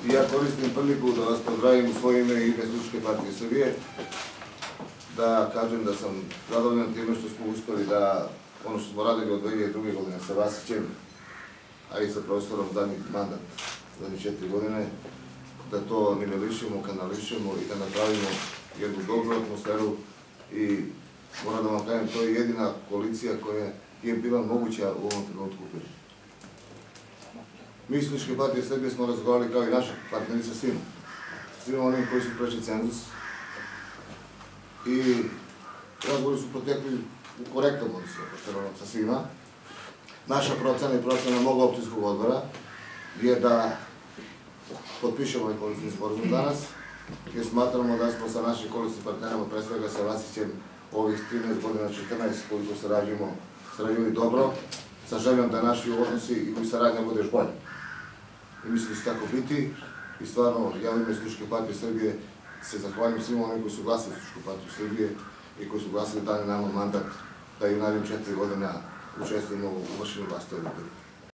I ja koristim priliku da vas pozdravim u svoje ime i ime Socijalističke partije Srbije, da kažem da sam zadovoljan time što smo uspeli da ono što smo radili od 2002. godine sa Vasićem, a i sa profesorom zadnji mandat, zadnji 4 godine, da to nivelišemo, kanališemo i da napravimo jednu dobru atmosferu i moram da vam kažem, to je jedina koalicija koja je bila moguća u ovom trenutku. Mi iz Socijalističke partije Srbije smo razgovarali kao i naši partneri sa svima onim koji su prešli cenzus i razgovori su protekli u korektnom odnosu sa svima. Naša procena i procena mog opštinskog odbora je da potpišemo ovaj koalicijni sporazum danas, jer smatramo da smo sa našim koalicijnim partnerima, pre svega sa Vasićem, ovih 13 godina, 14 koliko sarađivali dobro, sa željom da naši odnosi i saradnja bude još bolje. I mislim da će tako biti i stvarno ja u ime Socijalističke partije Srbije se zahvaljujem svima onim koji su glasili Socijalističku partiju Srbije i koji su glasili dali nama mandat da i u narednih 4 godina učestvujemo u vršenju vlasti ove države.